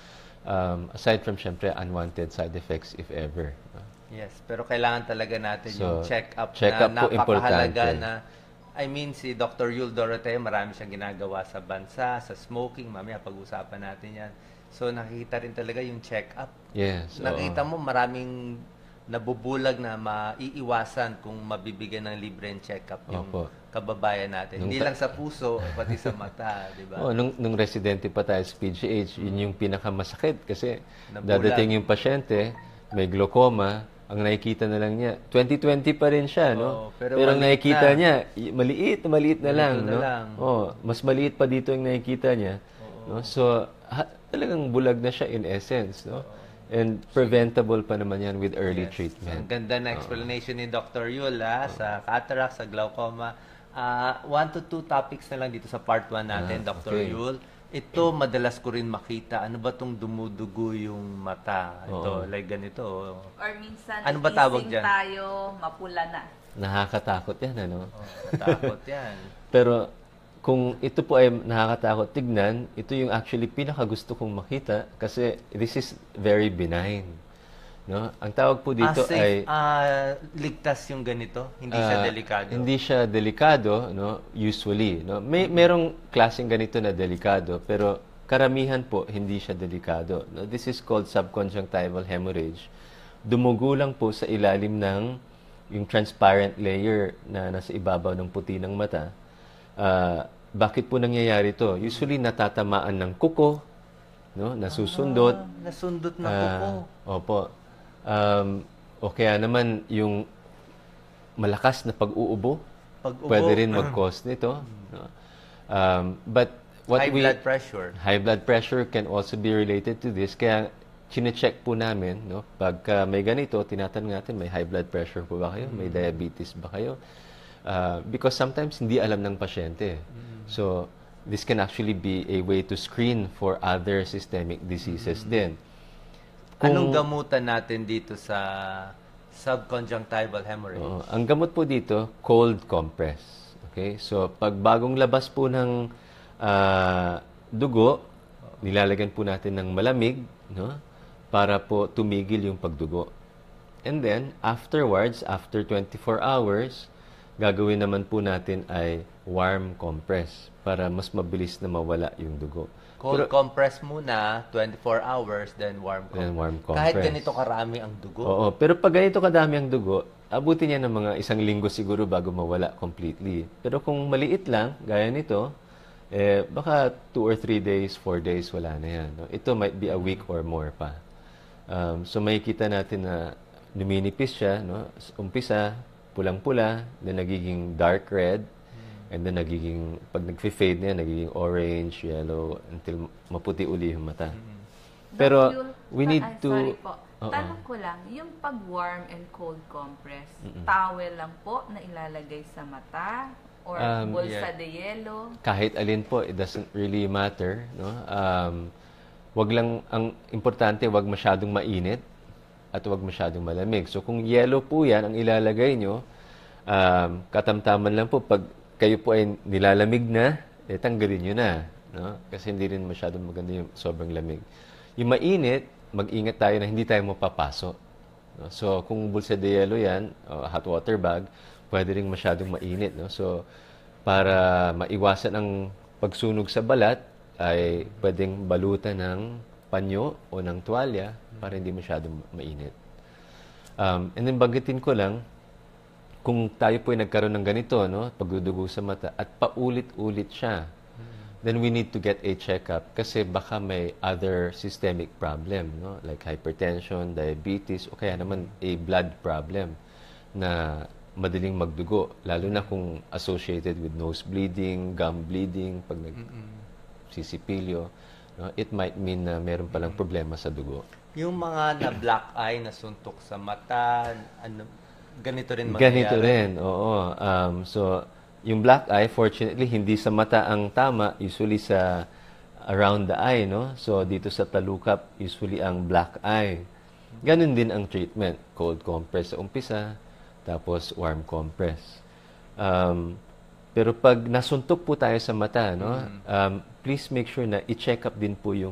Um, aside from, syempre, unwanted side effects, if ever. Yes, pero kailangan talaga natin So, yung check-up check-up na po napakahalaga importante. na, I mean, si Doctor Yul Doroteo, marami siyang ginagawa sa bansa, sa smoking, mamaya pag-usapan natin yan. So, nakikita rin talaga yung check-up. Yes. oo. Nakita mo, maraming nabubulag na maiiwasan kung mabibigyan ng libre check-up yung Opo. kababayan natin. Nung Hindi ta- lang sa puso, pati sa mata, di ba? Oh, nung, nung residente pa tayo sa P G H, yun yung pinakamasakit kasi Nabulag. dadating yung pasyente, may glaucoma, ang nakikita na lang niya, twenty twenty pa rin siya, no? Oo, pero pero ang maliit nakikita na. niya, y- maliit, maliit na Ganito lang, na no? lang. Oh, mas maliit pa dito yung nakikita niya, no? So, ha- talagang bulag na siya in essence, no? And preventable pa naman yan with early Yes. treatment. Ang ganda na explanation ni Doctor Yul ah, sa cataract, sa glaucoma. Ah, one to two topics na lang dito sa part one natin, Ah, Doctor okay. Yul. Ito, madalas ko rin makita. Ano ba itong dumudugo yung mata? Ito, Oo. like ganito. oh. Or minsan, Ano ba tawag nagising dyan? tayo, mapula na. Nakakatakot yan, ano? Oh, natakot yan. Pero kung ito po ay nakakatakot tignan, ito yung actually pinakagusto kong makita kasi this is very benign. No? Ang tawag po dito ah, safe, ay ah, ligtas yung ganito? Hindi siya ah, delikado? Hindi siya delikado, no? Usually, no? May merong klaseng ganito na delikado, pero karamihan po hindi siya delikado. No? This is called subconjunctival hemorrhage. Dumugo lang po sa ilalim ng yung transparent layer na nasa ibabaw ng puti ng mata. Ah, bakit po nangyayari to? Usually natatamaan ng kuko, no? Nasusundot. Ah, nasundot na Ah, kuko. Opo. Um, o kaya naman yung malakas na pag-uubo, Pag-ubo. pwede rin mag-cause nito. No? Um, but what High we blood pressure. high blood pressure can also be related to this. Kaya chine-check po namin, no? Pagka may ganito, tinatanong natin, may high blood pressure po ba kayo? May diabetes ba kayo? Uh, because sometimes hindi alam ng pasyente. So, this can actually be a way to screen for other systemic diseases din. Anong gamutan natin dito sa subconjunctival hemorrhage? Oo. Ang gamot po dito, cold compress. Okay? So, pag bagong labas po ng ah, dugo, nilalagyan po natin ng malamig, no? Para po tumigil yung pagdugo. And then, afterwards, after twenty-four hours, gagawin naman po natin ay warm compress para mas mabilis na mawala yung dugo. Cold compress muna, twenty-four hours, then warm compress. Then warm Kahit compress. ganito karami ang dugo. Oo, pero pag ganito kadami ang dugo, abutin niya ng mga isang linggo siguro bago mawala completely. Pero kung maliit lang, gaya nito, eh, baka two or three days, four days, wala na yan. No? Ito might be a week or more pa. Um, so makikita natin na luminipis siya, no? Umpisa, pulang-pula, then nagiging dark red, and then nagiging, pag nag-fade na yan, nagiging orange, yellow, until maputi uli yung mata. Pero, Doc Yul, we ta- need ay, to... Sorry po. Oo. Tanong ko lang, yung pag warm and cold compress, towel lang po na ilalagay sa mata? Or Um, bulsa yeah. de yelo? Kahit alin po, it doesn't really matter, no? Um, wag lang, ang importante, wag masyadong mainit at wag masyadong malamig. So, kung yellow po yan, ang ilalagay nyo, um, katamtaman lang po, pag kayo po ay nilalamig na, eh, tanggalin nyo na, no? Kasi hindi rin masyadong maganda yung sobrang lamig. Yung mainit, mag-ingat tayo na hindi tayo mapapaso. No? So, kung bulsa de yelo yan, o hot water bag, pwede rin masyadong mainit. No? So, para maiwasan ang pagsunog sa balat, ay pwedeng balutan ng panyo o ng tuwalya para hindi masyadong mainit. Um, and then, banggitin ko lang, kung tayo po ay nagkaroon ng ganito, no, pagdudugo sa mata, at paulit-ulit siya, then we need to get a checkup kasi baka may other systemic problem, no, like hypertension, diabetes, o kaya naman a blood problem na madaling magdugo, lalo na kung associated with nose bleeding, gum bleeding, pag nagsisipilyo, no, it might mean na meron palang problema sa dugo. Yung mga na black eye, na suntok sa mata, ano, ganito rin mangyayari. Ganito rin, oo. Um, so, yung black eye, fortunately, hindi sa mata ang tama, usually sa around the eye, no? So, dito sa talukap, usually ang black eye. Ganun din ang treatment. Cold compress sa umpisa, tapos warm compress. Um, pero pag nasuntok po tayo sa mata, no? Um, please make sure na i-check up din po yung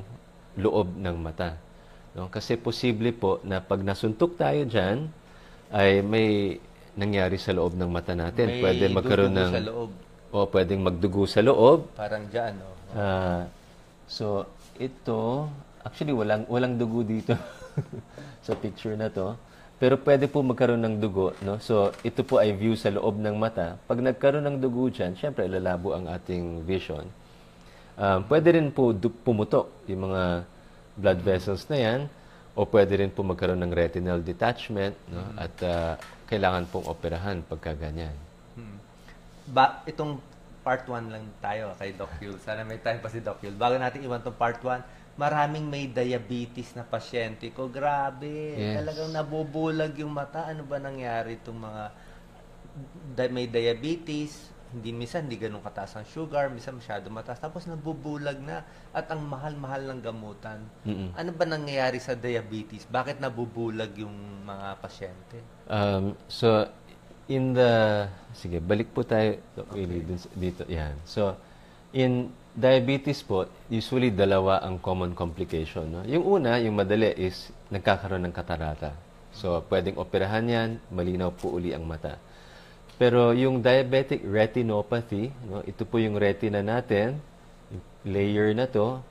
loob ng mata. No? Kasi posible po na pag nasuntok tayo dyan, ay may nangyari sa loob ng mata natin. May Pwede magkaroon dudugo ng... sa loob. O, pwedeng magdugo sa loob. Parang dyan, no? Ah, so, ito, actually, walang, walang dugo dito sa picture na to. Pero pwede po magkaroon ng dugo, no? So, ito po ay view sa loob ng mata. Pag nagkaroon ng dugo dyan, syempre, lalabo ang ating vision. Um, pwede rin po du- pumutok yung mga blood vessels na yan, o pwede rin po magkaroon ng retinal detachment, no? At ah, kailangan pong operahan pagka ganyan. Hmm. Ba, itong part one lang tayo kay Doc Yul. Sana may time pa si Doc Yul. Bago natin iwan tong part one, maraming may diabetes na pasyente ko. Grabe. Yes. Talagang nabubulag yung mata. Ano ba nangyari itong mga di- may diabetes? Hindi, minsan hindi ganun kataas ang sugar, minsan masyado mataas. Tapos nabubulag na at ang mahal-mahal ng gamutan. Mm-mm. Ano ba nangyayari sa diabetes? Bakit nabubulag yung mga pasyente? Um, so, in the... Sige, balik po tayo really, dun sa- dito. Yan. So, in diabetes po, usually dalawa ang common complication. No? Yung una, yung madali is nagkakaroon ng katarata. So, pwedeng operahan yan, malinaw po uli ang mata. Pero yung diabetic retinopathy, no, ito po yung retina natin, yung layer na to.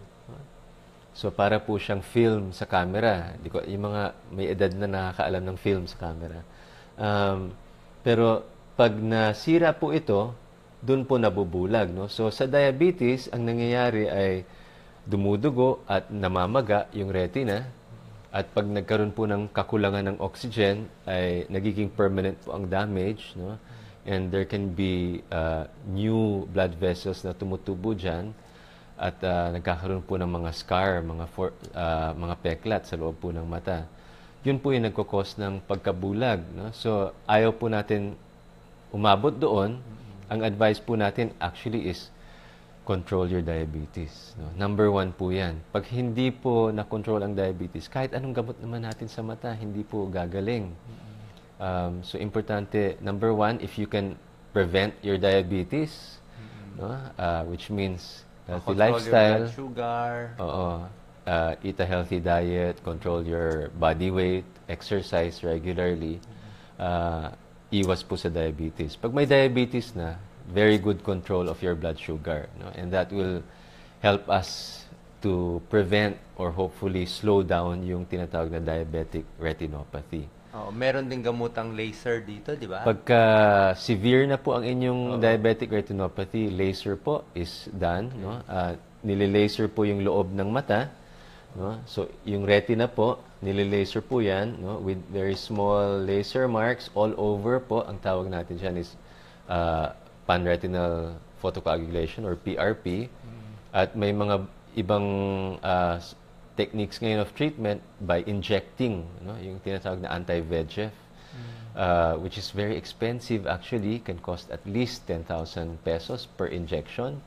So, para po siyang film sa camera. Di ko, yung mga may edad na nakakaalam ng film sa camera. Um, pero, pag nasira po ito, doon po nabubulag. No? So, sa diabetes, ang nangyayari ay dumudugo at namamaga yung retina. At pag nagkaroon po ng kakulangan ng oxygen, ay nagiging permanent po ang damage. No? And there can be uh, new blood vessels na tumutubo dyan. At uh, nagkakaroon po ng mga scar, mga for, uh, mga peklat sa loob po ng mata. Yun po yung nagkakos ng pagkabulag. No? So, ayaw po natin umabot doon. Ang advice po natin actually is control your diabetes. No? Number one po yan. Pag hindi po na-control ang diabetes, kahit anong gamot naman natin sa mata, hindi po gagaling. Um, so, importante, number one, if you can prevent your diabetes, no? uh, which means healthy Control lifestyle. your blood sugar. Oo. Uh, eat a healthy diet, control your body weight, exercise regularly, uh, iwas po sa diabetes. Pag may diabetes na, very good control of your blood sugar. No? And that will help us to prevent or hopefully slow down yung tinatawag na diabetic retinopathy. Oh, meron din gamutang laser dito, di ba? Pagka severe na po ang inyong diabetic retinopathy, laser po is done. No? Uh, nililaser po yung loob ng mata. No? So, yung retina po, nililaser po yan, no? With very small laser marks all over po. Ang tawag natin dyan is uh, panretinal photocoagulation or P R P. At may mga ibang uh, techniques ngayon of treatment by injecting, no? Yung tinatawag na anti-V E G F, uh, which is very expensive actually, can cost at least ten thousand pesos per injection.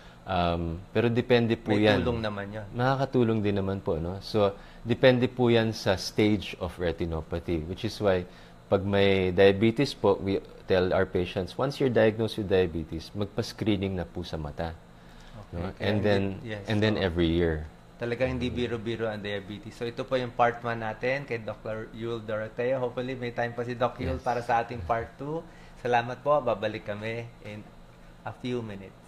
Um, pero depende po May yan. tulong naman yan. Makakatulong din naman po, no? So, depende po yan sa stage of retinopathy, which is why pag may diabetes po, we tell our patients, once you're diagnosed with diabetes, magpa-screening na po sa mata. No? Okay, And kaya then hindi- yes, and then so, every year. Talagang hindi biro-biro ang diabetes. So ito po yung part one natin kay Doctor Yul Doroteo. Hopefully may time pa si Doc Yul Yes. para sa ating part two. Salamat po. Babalik kami in a few minutes.